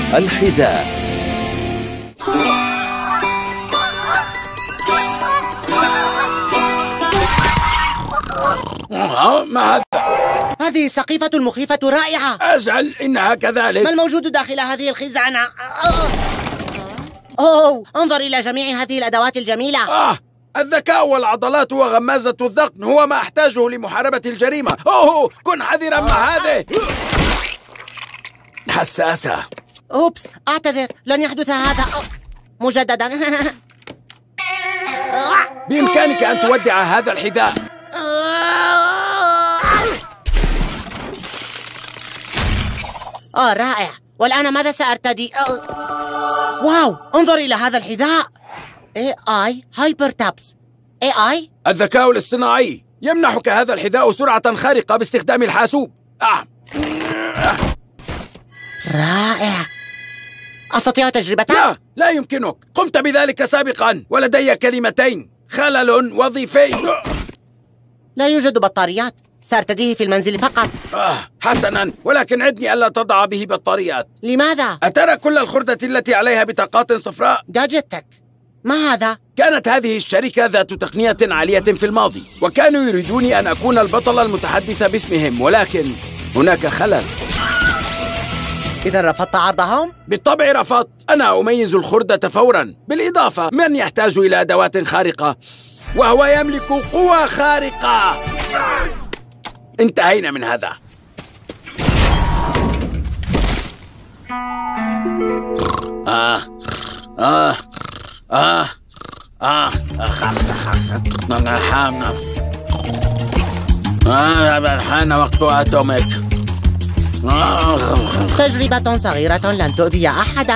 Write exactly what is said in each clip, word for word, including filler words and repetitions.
الحذاء. ما هذا؟ هذه السقيفة المخيفة رائعة. أجل إنها كذلك. ما الموجود داخل هذه الخزانة؟ أوه، انظر إلى جميع هذه الأدوات الجميلة. آه، الذكاء والعضلات وغمازة الذقن هو ما أحتاجه لمحاربة الجريمة. أوه، كن حذرا مع هذه. حساسة. أوبس، أعتذر، لن يحدث هذا مجددا. بإمكانك أن تودع هذا الحذاء. آه رائع. والآن ماذا سأرتدي؟ واو، انظر إلى هذا الحذاء. إيه آي هايبر تابس. إيه آي الذكاء الاصطناعي يمنحك هذا الحذاء سرعة خارقة باستخدام الحاسوب. آه. رائع. أستطيع تجربته؟ لا، لا يمكنك. قمت بذلك سابقا ولدي كلمتين: خلل وظيفي. لا يوجد بطاريات، سأرتديه في المنزل فقط. آه، حسنا، ولكن عدني ألا تضع به بطاريات. لماذا؟ أترى كل الخردة التي عليها بطاقات صفراء؟ جاجتك. ما هذا؟ كانت هذه الشركة ذات تقنية عالية في الماضي، وكانوا يريدوني أن أكون البطل المتحدث باسمهم، ولكن هناك خلل. إذا رفضت عرضهم؟ بالطبع رفضت. أنا أميز الخردة فورا. بالإضافة، من يحتاج إلى أدوات خارقة وهو يملك قوة خارقة. انتهينا من هذا. آه آه آه آه آه حان وقت أتوميك. تجربة صغيرة لن تؤذي أحدا.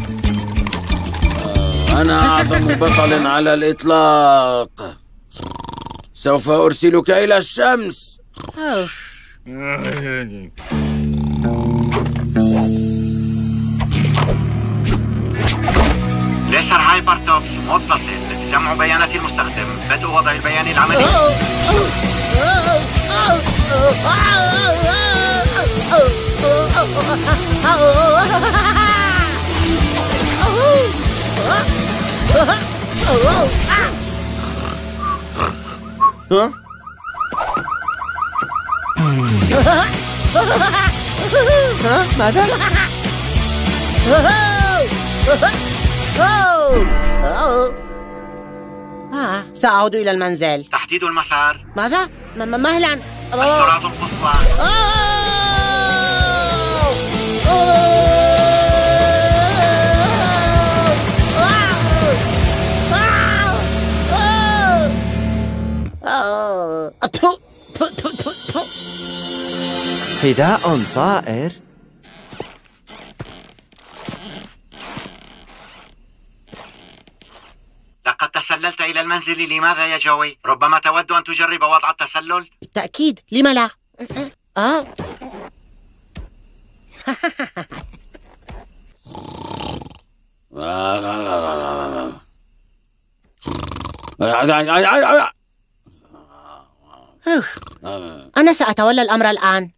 أنا أعظم بطل على الإطلاق. سوف أرسلك إلى الشمس. ليسر هايبر توبس متصل. جمع بيانات المستخدم. بدء وضع البيان العملي. ها؟ ها؟ ماذا؟ آه، سأعود إلى المنزل. تحديد المسار. ماذا؟ م مهلا. السرعة القصوى. حذاء طائر. لقد تسللت إلى المنزل. لماذا يا جوي؟ ربما تود أن تجرب وضع التسلل؟ بالتأكيد، لم لا؟ آه. أنا سأتولى الأمر الآن.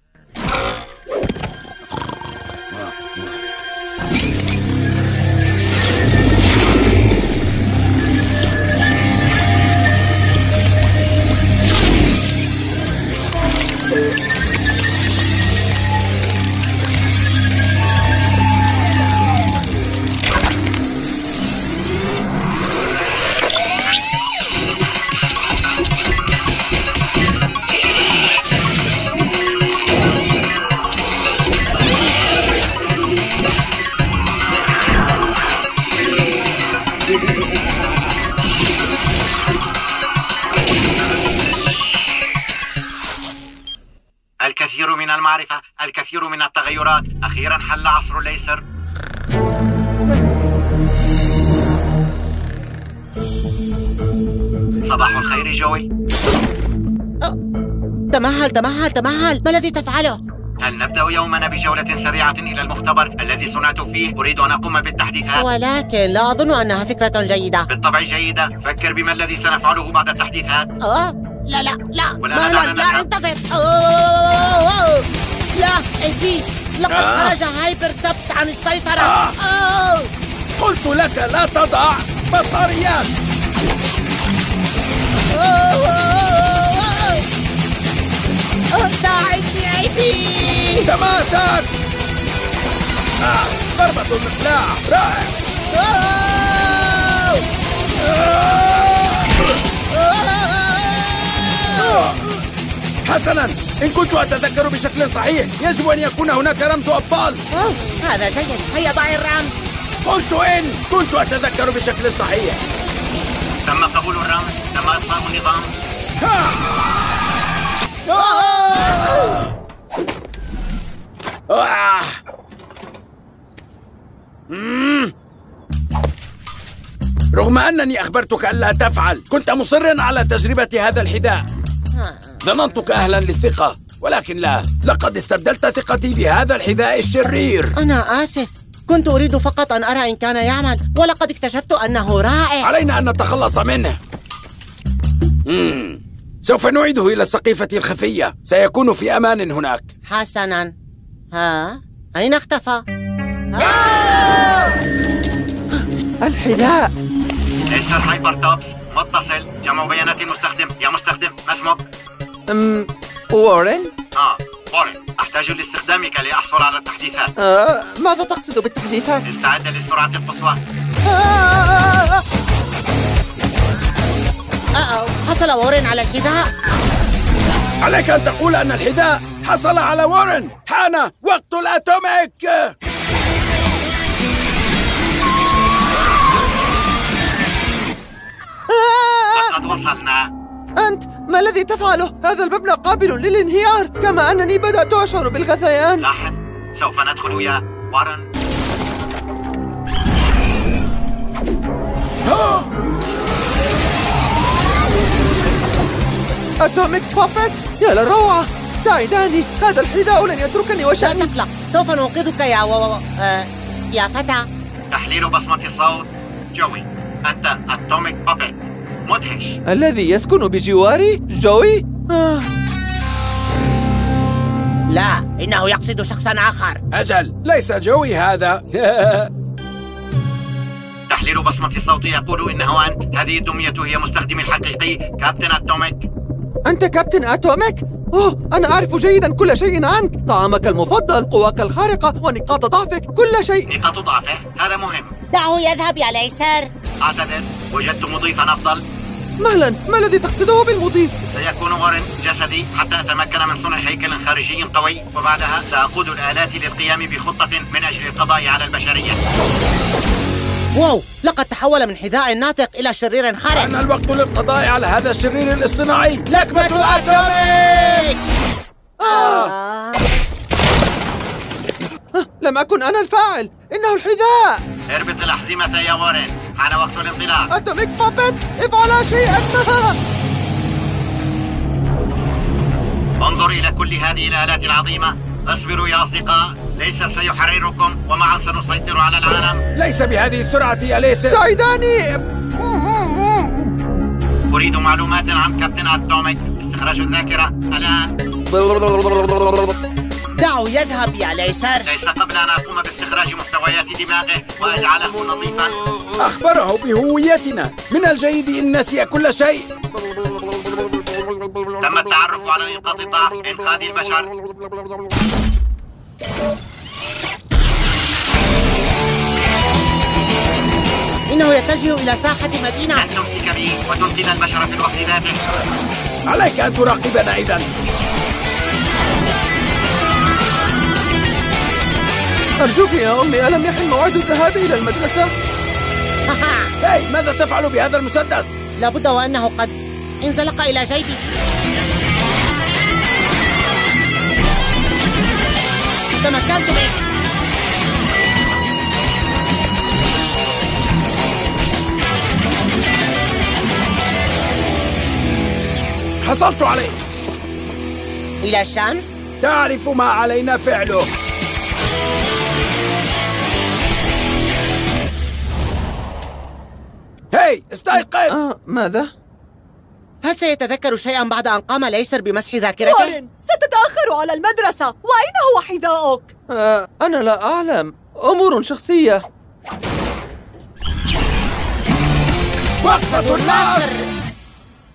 الكثير من المعرفة، الكثير من التغيرات. أخيرا حل عصر الليسر. صباح الخير جوي. تمهل تمهل تمهل، ما الذي تفعله؟ هل نبدأ يومنا بجولة سريعة إلى المختبر الذي صنعت فيه؟ أريد أن أقوم بالتحديثات. ولكن لا أظن أنها فكرة جيدة. بالطبع جيدة. فكر بما الذي سنفعله بعد التحديثات. أه؟ لا لا لا، ولا مهلا، لا انتظر. أوه. لا، إبليس، لقد آه. خرج هايبر توبس عن السيطرة. آه. أوه. قلت لك لا تضع بطاريات. أوه. أوه. أوه. ساعدني أيدي. تماسك. آه. ضربة المقلاع رائع. أوه. آه. أوه. حسناً، إن كنت أتذكر بشكل صحيح يجب أن يكون هناك رمز أبطال. أوه. هذا جيد، هيا ضعي الرمز. قلت إن كنت أتذكر بشكل صحيح. تم قبول الرمز. تم إطفاء النظام. ها. آه. آه. مم. رغم أنني أخبرتك ألا تفعل، كنت مصراً على تجربة هذا الحذاء. ظننتك أهلاً للثقة، ولكن لا، لقد استبدلت ثقتي بهذا الحذاء الشرير. أنا آسف، كنت أريد فقط أن أرى إن كان يعمل، ولقد اكتشفت أنه رائع. علينا أن نتخلص منه. مم. سوف نعيده إلى السقيفة الخفية، سيكون في أمان هناك. حسناً. ها؟ أين اختفى؟ الحذاء. ليستر هايبر توبس متصل. جمع بيانات المستخدم. يا مستخدم، ما اسمك؟ أم... وارن؟ آه وارن، أحتاج لاستخدامك لأحصل على التحديثات. آه، ماذا تقصد بالتحديثات؟ استعد للسرعة القصوى. آه. أه حصل وارن على الحذاء. عليك أن تقول أن الحذاء حصل على وارن. حان وقت الأتوميك. لقد وصلنا. أنت ما الذي تفعله؟ هذا المبنى قابل للانهيار، كما أنني بدأت أشعر بالغثيان. لاحظ، سوف ندخل يا وارن. أتوميك بابت، يا للروعة، ساعداني، هذا الحذاء لن يتركني لا وشأني. تقلق، سوف ننقذك يا و... و... آه... يا فتى. تحليل بصمة الصوت. جوي، أنت أتوميك بابت. مدهش. الذي يسكن بجواري جوي؟ آه. لا، إنه يقصد شخصاً آخر. أجل، ليس جوي هذا. تحليل بصمة الصوت يقول إنه أنت. هذه الدمية هي مستخدمي الحقيقي كابتن أتوميك. أنت كابتن أتوميك؟ أوه، أنا أعرف جيداً كل شيء عنك، طعامك المفضل، قواك الخارقة، ونقاط ضعفك، كل شيء. نقاط ضعفه؟ هذا مهم. دعه يذهب يا ليسر. أعتذر، وجدت مضيفاً أفضل. مهلاً، ما الذي تقصده بالمضيف؟ سيكون وارن جسدي حتى أتمكن من صنع هيكل خارجي قوي، وبعدها سأقود الآلات للقيام بخطة من أجل القضاء على البشرية. واو، لقد تحول من حذاء ناطق إلى شرير خارق. أنا الوقت للقضاء على هذا الشرير الاصطناعي. لكمة الأتوميك. آه. آه، لم أكن أنا الفاعل، إنه الحذاء. اربط الأحزمة يا وارن، حان وقت الانطلاق. أتوميك بابت، افعل شيئاً ما. انظر إلى كل هذه الآلات العظيمة. اصبروا يا أصدقاء، ليسر سيحرركم ومعا سنسيطر على العالم. ليس بهذه السرعة يا ليسر. ساعداني. أريد معلومات عن كابتن أتوميك. استخراج الذاكرة الآن. دعه يذهب يا ليسر. ليس قبل أن أقوم باستخراج محتويات دماغه وأجعله نظيفاً. أخبره بهويتنا. من الجيد إن نسي كل شيء. تم التعرف على نقاط ضعف إنقاذ البشر. إنه يتجه إلى ساحة مدينة. لن تمسك بي وتنقذ البشر في الوقت ذاته. عليك أن تراقبنا إذن. أرجوك يا أمي، ألم يحن موعد الذهاب إلى المدرسة؟ هاي، ماذا تفعل بهذا المسدس؟ لابد وأنه قد انزلق إلى جيبي. تمكنت منه. حصلت عليه. إلى الشمس؟ تعرف ما علينا فعله. هاي، استيقظ. آه، ماذا؟ هل سيتذكر شيئا بعد أن قام ليسر بمسح ذاكرته؟ وارن، ستتأخر على المدرسة. وأين هو حذاؤك؟ آه أنا لا أعلم، أمور شخصية. وقفة النصر.